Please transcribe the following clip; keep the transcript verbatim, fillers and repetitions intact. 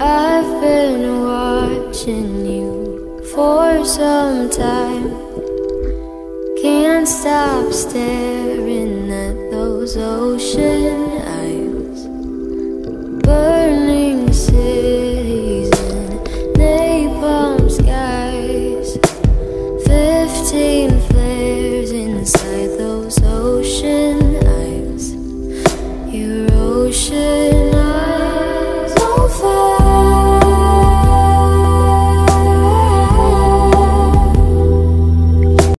I've been watching you for some time. Can't stop staring at those ocean eyes.